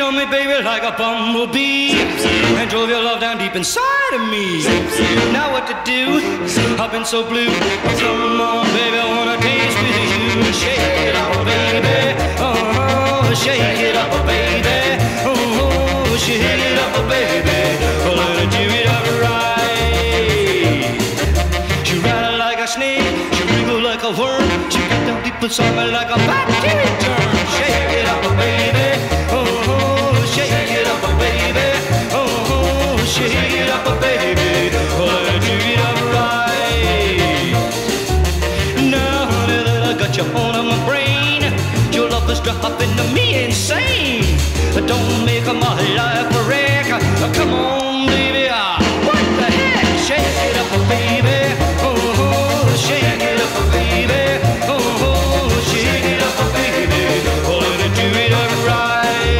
on me, baby, like a bumblebee, and drove your love down deep inside of me. Now what to do? I've been so blue. Come on, baby, I wanna dance with you. Shake it up, baby. Oh, shake it up, baby. Oh, shake it up, baby. Well, let her do it up right. She rattle like a snake, she wriggle like a worm, she got down deep inside me like a bacteria germ. Shake it up, baby. Oh, shake it up, baby. Oh, shake it up, baby. Well, let her do it up right. Now, honey, that I got you on my brain, your love is driving me insane. Don't make my life a wreck. Come on, baby. What the heck? Shake it up, baby. Oh, shake it up, baby. Oh, shake it up, baby. Oh, let it do it up right.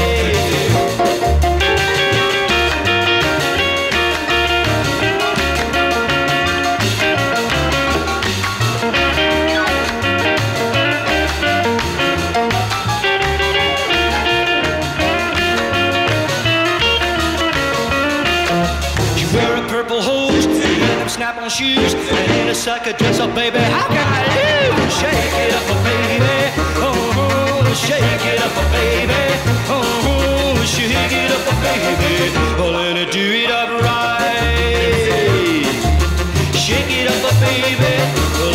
Snap-on shoes and in a sucker dress up, baby. How can I lose? Shake it up, baby. Oh, shake it up, baby. Oh, shake it up, baby. Oh, let it do it up right. Shake it up, baby.